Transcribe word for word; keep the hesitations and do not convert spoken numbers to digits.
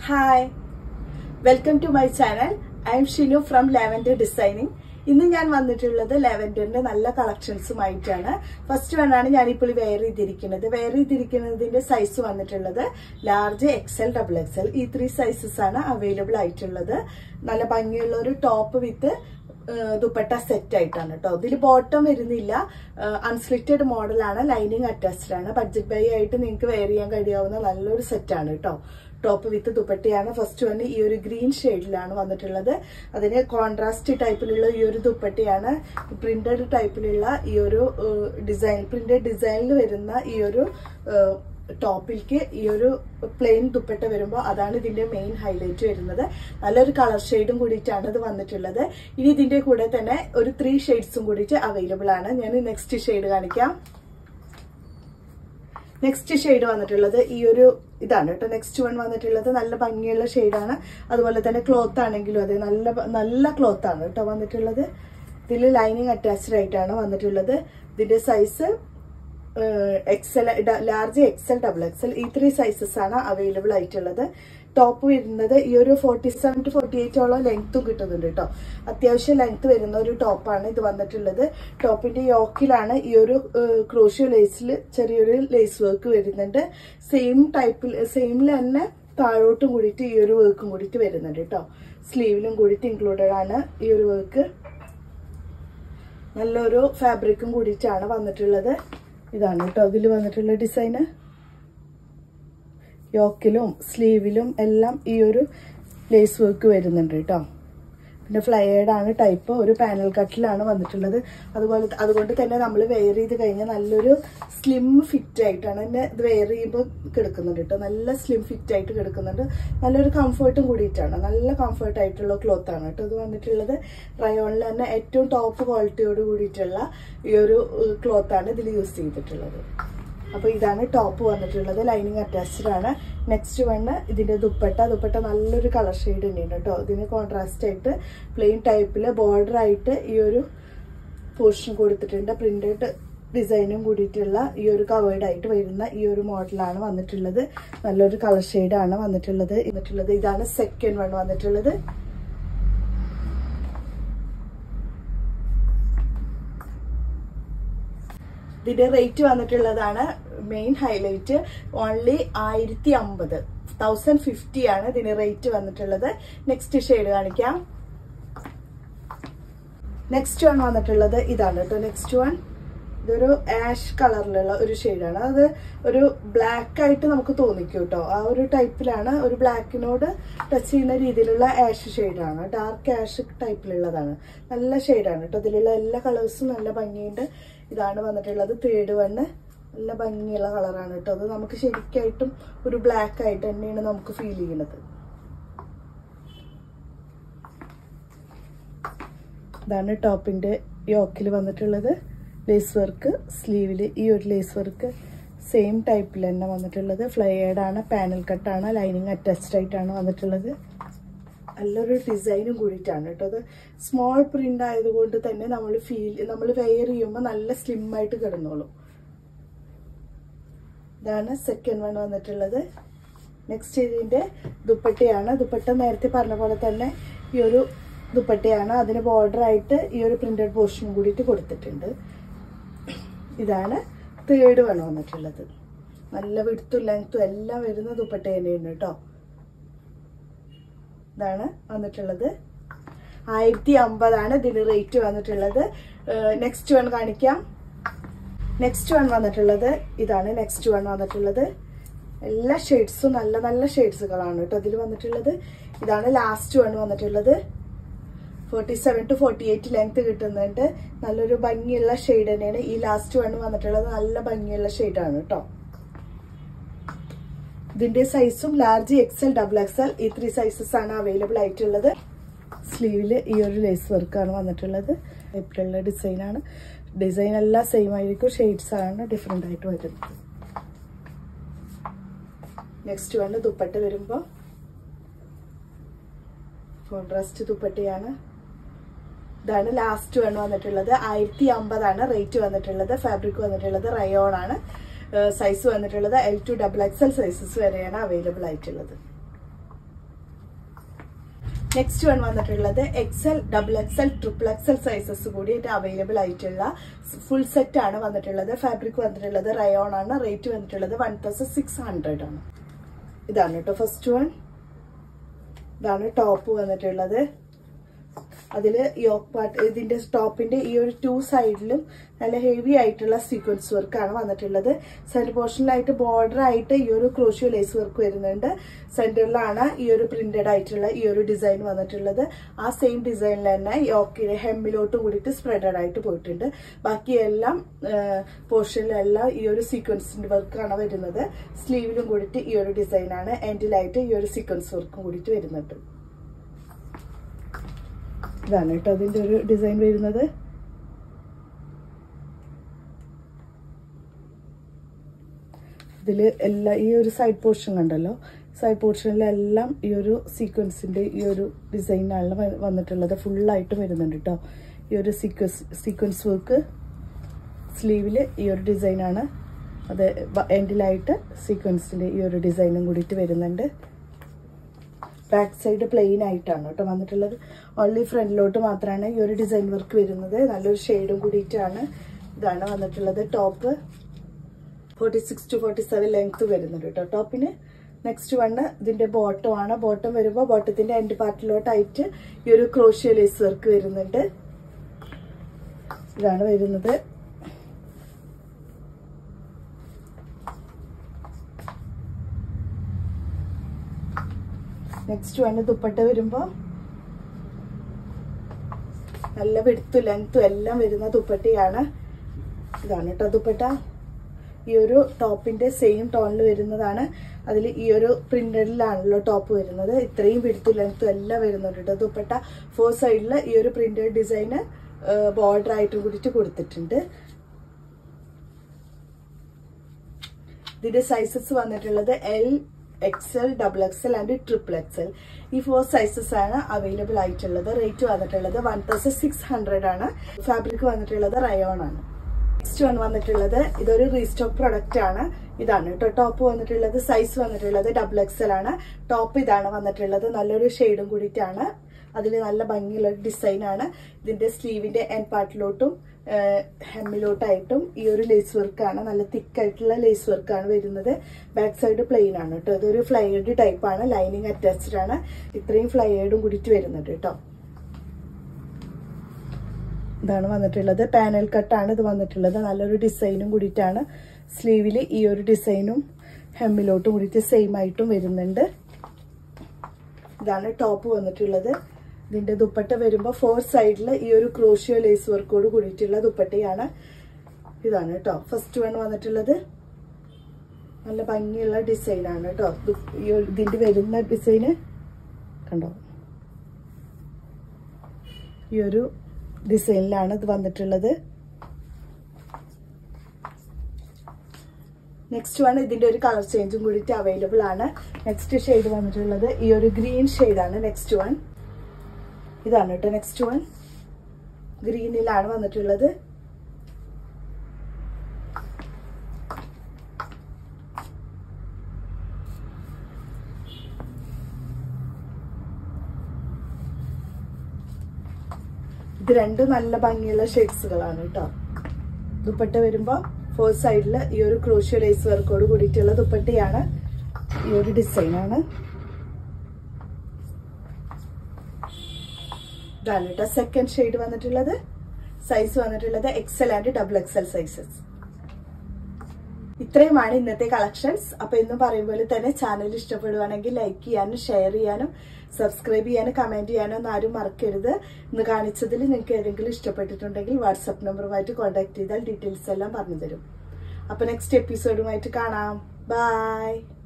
Hi, welcome to my channel. I am Shinu from Lavender Designing. ഇന്ന് ഞാൻ വന്നിട്ടുള്ളത് ലാവെൻഡറിന്റെ നല്ല കളക്ഷൻസുമായിട്ടാണ്. ഫസ്റ്റ് വണ്ണാണ് ഞാനിപ്പോൾ വെയർ ചെയ്തിരിക്കുന്നത്. വെയർ ചെയ്തിരിക്കുന്നതിന്റെ സൈസ് വന്നിട്ടുള്ളത് ലാർജ്, എക്സൽ, ഡബിൾ എക്സൽ ഈ ത്രീ സൈസസ് ആണ് അവൈലബിൾ ആയിട്ടുള്ളത്. നല്ല ഭംഗിയുള്ള ഒരു ടോപ്പ് വിത്ത് ദുപ്പട്ട സെറ്റ് ആയിട്ടാണ് കേട്ടോ. ഇതിൽ ബോട്ടം വരുന്നില്ല, അൺസ്ലിറ്റഡ് മോഡലാണ്, ലൈനിങ് അറ്റാച്ച്ഡ് ആണ്. ബഡ്ജറ്റ് ബൈ ആയിട്ട് നിങ്ങൾക്ക് വെയർ ചെയ്യാൻ കഴിയാവുന്ന നല്ലൊരു സെറ്റാണ് കേട്ടോ. ടോപ്പ് വിത്ത് ദുപ്പട്ടയാണ്. ഫസ്റ്റ് വൺ ഈ ഒരു ഗ്രീൻ ഷെയ്ഡിലാണ് വന്നിട്ടുള്ളത്. അതിന് കോൺട്രാസ്റ്റ് ടൈപ്പിലുള്ള ഈ ഒരു ദുപ്പട്ടയാണ്. പ്രിന്റഡ് ടൈപ്പിലുള്ള ഈ ഒരു ഡിസൈൻ, പ്രിന്റഡ് ഡിസൈനിൽ വരുന്ന ഈ ഒരു ടോപ്പിലേക്ക് ഈ ഒരു പ്ലെയിൻ ദുപ്പട്ട വരുമ്പോൾ അതാണ് ഇതിന്റെ മെയിൻ ഹൈലൈറ്റ് വരുന്നത്. നല്ലൊരു കളർ ഷെയ്ഡും കൂടിയിട്ടാണ് ഇത് വന്നിട്ടുള്ളത്. ഇനി ഇതിന്റെ കൂടെ തന്നെ ഒരു ത്രീ ഷെയ്ഡ്സും കൂടിയിട്ട് അവൈലബിൾ ആണ്. ഞാൻ നെക്സ്റ്റ് ഷെയ്ഡ് കാണിക്കാം. നെക്സ്റ്റ് ഷെയ്ഡ് വന്നിട്ടുള്ളത് ഈ ഒരു ഇതാണ് കേട്ടോ. നെക്സ്റ്റ് വൺ വന്നിട്ടുള്ളത് നല്ല ഭംഗിയുള്ള ഷെയ്ഡാണ്. അതുപോലെ തന്നെ ക്ലോത്ത് ആണെങ്കിലും അതെ, നല്ല നല്ല ക്ലോത്ത് ആണ് കേട്ടോ വന്നിട്ടുള്ളത്. ഇതിൽ ലൈനിങ് അറ്റാച്ച്ഡ് ആയിട്ടാണ് വന്നിട്ടുള്ളത്. ഇതിന്റെ size XL, large, XL, double XL ഈ ത്രീ സൈസസ് ആണ് അവൈലബിൾ ആയിട്ടുള്ളത്. ടോപ്പ് വരുന്നത് ഈ ഒരു ഫോർട്ടി സെവൻ ടു ഫോർട്ടി എയ്റ്റോളം ലെങ്ത്തും കിട്ടുന്നുണ്ട് കേട്ടോ. അത്യാവശ്യം ലെങ്ത് വരുന്ന ഒരു ടോപ്പാണ് ഇത് വന്നിട്ടുള്ളത്. ടോപ്പിന്റെ യോക്കിലാണ് ഈ ഒരു ക്രോഷ്യോ ലേസിൽ ചെറിയൊരു ലേസ് വർക്ക് വരുന്നുണ്ട്. സെയിം ടൈപ്പിൽ സെയിമിൽ തന്നെ താഴോട്ടും കൂടിയിട്ട് ഈ ഒരു വർക്കും കൂടിയിട്ട് വരുന്നുണ്ട് കേട്ടോ. സ്ലീവിലും കൂടിയിട്ട് ഇൻക്ലൂഡഡ് ആണ് ഈ ഒരു വർക്ക്. നല്ലൊരു ഫാബ്രിക്കും കൂടിയിട്ടാണ് വന്നിട്ടുള്ളത്. ഇതാണ് കേട്ടോ ഇതിൽ വന്നിട്ടുള്ള ഡിസൈന്. യോക്കിലും സ്ലീവിലും എല്ലാം ഈ ഒരു ലേസ് വർക്ക് വരുന്നുണ്ട് കേട്ടോ. പിന്നെ ഫ്ലയേർഡ് ആണ് ടൈപ്പ്, ഒരു പാനൽ കട്ടിലാണ് വന്നിട്ടുള്ളത്. അതുപോലെ അതുകൊണ്ട് തന്നെ നമ്മൾ വെയർ ചെയ്ത് കഴിഞ്ഞാൽ നല്ലൊരു സ്ലിം ഫിറ്റ് ആയിട്ടാണ് തന്നെ ഇത് വെയർ ചെയ്യുമ്പോൾ കിടക്കുന്നുണ്ട് കേട്ടോ. നല്ല സ്ലിം ഫിറ്റ് ആയിട്ട് കിടക്കുന്നുണ്ട്. നല്ലൊരു കംഫർട്ടും കൂടിയിട്ടാണ്. നല്ല കംഫർട്ട് ആയിട്ടുള്ള ക്ലോത്ത് ആണ് കേട്ടോ ഇത് വന്നിട്ടുള്ളത്. റയോണിൽ തന്നെ ഏറ്റവും ടോപ്പ് ക്വാളിറ്റിയോട് കൂടിയിട്ടുള്ള ഈ ഒരു ക്ലോത്ത് ആണ് ഇതിൽ യൂസ് ചെയ്തിട്ടുള്ളത്. അപ്പൊ ഇതാണ് ടോപ്പ് വന്നിട്ടുള്ളത്. ലൈനിങ് അറ്റാച്ച്ഡ് ആണ്. നെക്സ്റ്റ് വണ് ഇതിന്റെ ദുപ്പട്ട. ദുപ്പട്ട നല്ലൊരു കളർ ഷെയ്ഡ് തന്നെയാണ് കേട്ടോ. ഇതിന് കോൺട്രാസ്റ്റ് ആയിട്ട് പ്ലെയിൻ ടൈപ്പില് ബോർഡർ ആയിട്ട് ഈ ഒരു പോർഷൻ കൊടുത്തിട്ടുണ്ട്. പ്രിന്റഡ് ഡിസൈനും കൂടിയിട്ടുള്ള ഈ ഒരു കവേർഡ് ആയിട്ട് വരുന്ന ഈ ഒരു മോഡലാണ് വന്നിട്ടുള്ളത്. നല്ലൊരു കളർ ഷെയ്ഡാണ് വന്നിട്ടുള്ളത് വന്നിട്ടുള്ളത് ഇതാണ് സെക്കൻഡ് വൺ വന്നിട്ടുള്ളത്. ഇതിന്റെ റേറ്റ് വന്നിട്ടുള്ളതാണ് മെയിൻ ഹൈലൈറ്റ്. ഓൺലി ആയിരത്തി അമ്പത് തൗസൻഡ് ഫിഫ്റ്റി ആണ് ഇതിന് റേറ്റ് വന്നിട്ടുള്ളത്. നെക്സ്റ്റ് ഷെയ്ഡ് കാണിക്കാം. നെക്സ്റ്റ് വൺ വന്നിട്ടുള്ളത് ഇതാണ് കേട്ടോ. നെക്സ്റ്റ് വൺ ഇതൊരു ആഷ് കളറിലുള്ള ഒരു ഷെയ്ഡാണ്. അത് ഒരു ബ്ലാക്ക് ആയിട്ട് നമുക്ക് തോന്നിക്കും കേട്ടോ. ആ ഒരു ടൈപ്പിലാണ്, ഒരു ബ്ലാക്കിനോട് ടച്ച് ചെയ്യുന്ന രീതിയിലുള്ള ആഷ് ഷെയ്ഡാണ്. ഡാർക്ക് ആഷ് ടൈപ്പിലുള്ളതാണ്. നല്ല ഷെയ്ഡാണ് കേട്ടോ. ഇതിലുള്ള എല്ലാ കളേഴ്സും നല്ല ഭംഗിയുണ്ട്. ഇതാണ് വന്നിട്ടുള്ളത് തേർഡ് വണ്ണ്. നല്ല ഭംഗിയുള്ള കളറാണ് കേട്ടോ. അത് നമുക്ക് ശരിക്കായിട്ടും ഒരു ബ്ലാക്ക് ആയിട്ട് തന്നെയാണ് നമുക്ക് ഫീൽ ചെയ്യുന്നത്. ഇതാണ് ടോപ്പിന്റെ യോക്കിൽ വന്നിട്ടുള്ളത്. ലേസ് വർക്ക് സ്ലീവില് ഈ ഒരു ലേസ് വർക്ക് സെയിം ടൈപ്പിൽ തന്നെ വന്നിട്ടുള്ളത്. ഫ്ലയേർഡ് ആണ്, പാനൽ കട്ടാണ്, ലൈനിങ് അറ്റാച്ച്ഡ് ആയിട്ടാണ് വന്നിട്ടുള്ളത്. നല്ലൊരു ഡിസൈനും കൂടിയിട്ടാണ് കേട്ടോ. അത് സ്മോൾ പ്രിന്റ് ആയതുകൊണ്ട് തന്നെ നമ്മൾ ഫീൽ നമ്മൾ വെയർ ചെയ്യുമ്പോൾ നല്ല സ്ലിം ആയിട്ട് കിടന്നോളും. ഇതാണ് സെക്കൻഡ് വൺ വന്നിട്ടുള്ളത്. നെക്സ്റ്റ് ഇതിന്റെ ദുപ്പട്ടയാണ്. ദുപ്പട്ട നേരത്തെ പറഞ്ഞ പോലെ തന്നെ ഈ ഒരു ദുപ്പട്ടയാണ്. അതിന് ബോർഡർ ആയിട്ട് ഈ ഒരു പ്രിന്റഡ് പോർഷനും കൂടിയിട്ട് കൊടുത്തിട്ടുണ്ട്. ഇതാണ് തേർഡ് വൺ വന്നിട്ടുള്ളത്. നല്ല വിടുത്തും ലെങ്ത്തും എല്ലാം വരുന്ന ദുപ്പട്ട തന്നെയാണ് കേട്ടോ. ഇതാണ് വന്നിട്ടുള്ളത്. ആയിരത്തി അമ്പതാണ് ഇതിന് റേറ്റ് വന്നിട്ടുള്ളത്. നെക്സ്റ്റ് വൺ കാണിക്കാം. നെക്സ്റ്റ് വൺ വന്നിട്ടുള്ളത് ഇതാണ്. നെക്സ്റ്റ് വൺ വന്നിട്ടുള്ളത് എല്ലാ ഷെയ്ഡ്സും നല്ല നല്ല ഷെയ്ഡ്സുകളാണ് കേട്ടോ ഇതിൽ വന്നിട്ടുള്ളത്. ഇതാണ് ലാസ്റ്റ് വൺ വന്നിട്ടുള്ളത്. Forty seven to forty eight length കിട്ടുന്നുണ്ട്. നല്ലൊരു ഭംഗിയുള്ള ഷെയ്ഡ് തന്നെയാണ് ഈ ലാസ്റ്റ് വൺ വന്നിട്ടുള്ളത്. നല്ല ഭംഗിയുള്ള ഷെയ്ഡാണ് കേട്ടോ. ഇതിന്റെ സൈസും ലാർജ്, എക്സൽ, ഡബിൾ എക്സൽ ഈ ത്രീ സൈസസ് ആണ് അവൈലബിൾ ആയിട്ടുള്ളത്. സ്ലീവില് ഈ ഒരു ലേസ് വർക്കാണ് വന്നിട്ടുള്ളത്. ടൈപ്പിലുള്ള ഡിസൈനാണ്. ഡിസൈൻ എല്ലാം സെയിം ആയിരിക്കും, ഷെയ്ഡ്സ് ആണ് ഡിഫറെന്റ് ആയിട്ട് വരുന്നത്. നെക്സ്റ്റ് വണ് ദുപ്പട്ട വരുമ്പോ കോൺട്രാസ്റ്റ് ദുപ്പട്ടയാണ്. ഇതാണ് ലാസ്റ്റ് വൺ വന്നിട്ടുള്ളത്. ആയിരത്തി അമ്പതാണ് റേറ്റ് വന്നിട്ടുള്ളത്. ഫാബ്രിക് വന്നിട്ടുള്ളത് റയോൺ ആണ്. സൈസ് വന്നിട്ടുള്ളത് L to double XL sizes വരെയാണ് അവൈലബിൾ ആയിട്ടുള്ളത്. നെക്സ്റ്റ് വൺ വന്നിട്ടുള്ളത് XL double XL triple XL sizes കൂടിയിട്ട് അവൈലബിൾ ആയിട്ടുള്ള ഫുൾ സെറ്റ് ആണ് വന്നിട്ടുള്ളത്. ഫാബ്രിക് വന്നിട്ടുള്ളത് റയോൺ ആണ്. റേറ്റ് വന്നിട്ടുള്ളത് വൺ തൗസൻഡ് സിക്സ് ഹൺഡ്രഡ് ആണ്. ഇതാണ് കേട്ടോ ഫസ്റ്റ് വൺ. ഇതാണ് ടോപ്പ് വന്നിട്ടുള്ളത്. അതില് യോക്ക് പാർട്ട് ഇതിന്റെ ടോപ്പിന്റെ ഈ ഒരു ടു സൈഡിലും നല്ല ഹെവി ആയിട്ടുള്ള സീക്വൻസ് വർക്ക് ആണ് വന്നിട്ടുള്ളത്. സെന്റർ പോർഷനിലായിട്ട് ബോർഡർ ആയിട്ട് ഈ ഒരു ക്രോഷ്യോ ലേസ് വർക്ക് വരുന്നുണ്ട്. സെന്ററിലാണ് ഈ ഒരു പ്രിന്റഡ് ആയിട്ടുള്ള ഈ ഒരു ഡിസൈൻ വന്നിട്ടുള്ളത്. ആ സെയിം ഡിസൈനിൽ തന്നെ യോക്കിലെ ഹെമ്മിലോട്ട് കൂടിയിട്ട് സ്പ്രെഡഡ് ആയിട്ട് പോയിട്ടുണ്ട്. ബാക്കിയെല്ലാം പോർഷനിലെല്ലാം ഈ ഒരു സീക്വൻസിന്റെ വർക്കാണ് വരുന്നത്. സ്ലീവിലും കൂടിയിട്ട് ഈ ഒരു ഡിസൈൻ ആണ്. എൻഡിലായിട്ട് ഈ ഒരു സീക്വൻസ് വർക്കും കൂടിയിട്ട് വരുന്നുണ്ട്. ഇതാണ് കേട്ടോ അതിന്റെ ഒരു ഡിസൈൻ വരുന്നത്. ഇതില് എല്ലാ ഈ ഒരു സൈഡ് പോർഷൻ കണ്ടല്ലോ, സൈഡ് പോർഷനിലെല്ലാം ഈ ഒരു സീക്വൻസിന്റെ ഈ ഒരു ഡിസൈനാണ് വന്നിട്ടുള്ളത്. ഫുള്ളായിട്ട് വരുന്നുണ്ട് കേട്ടോ ഈ ഒരു സീക്വൻസ് സീക്വൻസ് വർക്ക്. സ്ലീവില് ഈ ഒരു ഡിസൈനാണ്. അത് എൻഡിലായിട്ട് സീക്വൻസിന്റെ ഈ ഒരു ഡിസൈനും കൂടിയിട്ട് വരുന്നുണ്ട്. ബാക്ക് സൈഡ് പ്ലെയിൻ ആയിട്ടാണ് കേട്ടോ വന്നിട്ടുള്ളത്. ഓൺലി ഫ്രണ്ടിലോട്ട് മാത്രമാണ് ഈ ഒരു ഡിസൈൻ വർക്ക് വരുന്നത്. നല്ലൊരു ഷെയ്ഡും കൂടിയിട്ടാണ് ഇതാണ് വന്നിട്ടുള്ളത്. Top forty six to forty seven length വരുന്നുണ്ട് കേട്ടോ ടോപ്പിന്. നെക്സ്റ്റ് വണ് ഇതിന്റെ ബോട്ടം ആണ്. ബോട്ടം വരുമ്പോൾ ബോട്ടത്തിന്റെ എൻഡ് പാർട്ടിലോട്ടായിട്ട് ഈ ഒരു ക്രോഷ്യോ ലേസ് വർക്ക് വരുന്നുണ്ട്. ഇതാണ് വരുന്നത്. നെക്സ്റ്റ് വണ് ദുപ്പട്ട വരുമ്പോ നല്ല വെടുത്തും ലെങ്ത്തും എല്ലാം വരുന്ന ദുപ്പട്ടയാണ്. ഇതാണ് കേട്ടോ ദുപ്പട്ട. ഈ ഒരു ടോപ്പിന്റെ സെയിം ടോണിൽ വരുന്നതാണ്. അതിൽ ഈ ഒരു പ്രിന്റഡിലാണല്ലോ ടോപ്പ് വരുന്നത്. ഇത്രയും വെടുത്തും ലെങ്ത്തും എല്ലാം വരുന്നുണ്ട് കേട്ടോ ദുപ്പട്ട. ഫോർ സൈഡിൽ ഈ ഒരു പ്രിന്റഡ് ഡിസൈന് ബോർഡർ ആയിട്ട് കൂടിയിട്ട് കൊടുത്തിട്ടുണ്ട്. ഇതിന്റെ സൈസസ് വന്നിട്ടുള്ളത് L XL double XL and triple XL. ഈ ഫോർ സൈസസ് ആണ് അവൈലബിൾ ആയിട്ടുള്ളത്. റേറ്റ് വന്നിട്ടുള്ളത് വൺ തൗസൻഡ് സിക്സ് ഹൺഡ്രഡ് ആണ്. ഫാബ്രിക് വന്നിട്ടുള്ളത് റയോൺ ആണ്. നെക്സ്റ്റ് വൺ വന്നിട്ടുള്ളത് ഇതൊരു റീസ്റ്റോക്ക് പ്രൊഡക്റ്റ് ആണ്. ഇതാണ് കേട്ടോ ടോപ്പ് വന്നിട്ടുള്ളത്. സൈസ് വന്നിട്ടുള്ളത് ഡബിൾ എക്സൽ ആണ്. ടോപ്പ് ഇതാണ് വന്നിട്ടുള്ളത്. നല്ലൊരു ഷെയ്ഡും കൂടിയിട്ടാണ്. അതിൽ നല്ല ഭംഗിയുള്ള ഡിസൈൻ ആണ്. ഇതിന്റെ സ്ലീവിന്റെ എൻഡ് പാർട്ടിലോട്ടും ഹെമ്മിലോട്ടായിട്ടും ഈ ഒരു ലേസ് വർക്കാണ്. നല്ല തിക്കായിട്ടുള്ള ലേസ് വർക്കാണ് വരുന്നത്. ബാക്ക് സൈഡ് പ്ലെയിൻ ആണ് കേട്ടോ. ഇതൊരു ഫ്ലൈഡ് ടൈപ്പ് ആണ്. ലൈനിങ് അറ്റാച്ച്ഡ് ആണ്. ഇത്രയും ഫ്ലൈഡും കൂടിയിട്ട് വരുന്നുണ്ട് കേട്ടോ. ഇതാണ് വന്നിട്ടുള്ളത്. പാനൽ കട്ടാണ് ഇത് വന്നിട്ടുള്ളത്. നല്ലൊരു ഡിസൈനും കൂടിയിട്ടാണ്. സ്ലീവില് ഈ ഒരു ഡിസൈനും ഹെമ്മിലോട്ടും കൂടിയിട്ട് സെയിം ആയിട്ടും വരുന്നുണ്ട്. ഇതാണ് ടോപ്പ് വന്നിട്ടുള്ളത്. ഇതിന്റെ ദുപ്പട്ട വരുമ്പോൾ ഫോർ സൈഡിൽ ഈ ഒരു ക്രോഷ്യോ ലേസ് വർക്കോട് കൂടിയിട്ടുള്ള ദുപ്പട്ടയാണ്. ഇതാണ് കേട്ടോ ഫസ്റ്റ് വൺ വന്നിട്ടുള്ളത്. നല്ല ഭംഗിയുള്ള ഡിസൈനാണ് കേട്ടോ. ഇതിന്റെ വരുന്ന ഡിസൈന് കണ്ടോ, ഈ ഒരു ഡിസൈനിലാണ് ഇത് വന്നിട്ടുള്ളത്. നെക്സ്റ്റ് വൺ ഇതിന്റെ ഒരു കളർ ചേഞ്ചും കൂടിയിട്ട് അവൈലബിൾ ആണ്. നെക്സ്റ്റ് ഷെയ്ഡ് വന്നിട്ടുള്ളത് ഈ ഒരു ഗ്രീൻ ഷെയ്ഡാണ്. നെക്സ്റ്റ് വൺ ഇതാണ് കേട്ടോ. നെക്സ്റ്റ് വൺ ഗ്രീനിലാണ് വന്നിട്ടുള്ളത്. ഇത് രണ്ടും നല്ല ഭംഗിയുള്ള ഷെയ്ഡ്സുകളാണ് കേട്ടോ. ദുപ്പട്ട വരുമ്പോ ഫോർ സൈഡിൽ ഈ ഒരു ക്രോഷ്യോ ലേസ് വർക്കോട് കൂടിയിട്ടുള്ള ദുപ്പട്ടയാണ്. ഈ ഒരു ഡിസൈനാണ്. ഇതാണ് കേട്ടോ സെക്കൻഡ് ഷെയ്ഡ് വന്നിട്ടുള്ളത്. സൈസ് വന്നിട്ടുള്ളത് XL and double XL sizes. ഇത്രയുമാണ് ഇന്നത്തെ കളക്ഷൻസ്. അപ്പൊ എന്ന് പറയുമ്പോൾ തന്നെ ചാനൽ ഇഷ്ടപ്പെടുവാണെങ്കിൽ ലൈക്ക് ചെയ്യാനും ഷെയർ ചെയ്യാനും സബ്സ്ക്രൈബ് ചെയ്യാനും കമന്റ് ചെയ്യാനും ഒന്നും ആരും മറക്കരുത്. ഇന്ന് കാണിച്ചതിൽ നിങ്ങൾക്ക് ഏതെങ്കിലും ഇഷ്ടപ്പെട്ടിട്ടുണ്ടെങ്കിൽ വാട്സാപ്പ് നമ്പറുമായിട്ട് കോൺടാക്ട് ചെയ്താൽ ഡീറ്റെയിൽസ് എല്ലാം പറഞ്ഞു തരും. അപ്പൊ നെക്സ്റ്റ് എപ്പിസോഡുമായിട്ട് കാണാം. ബൈ.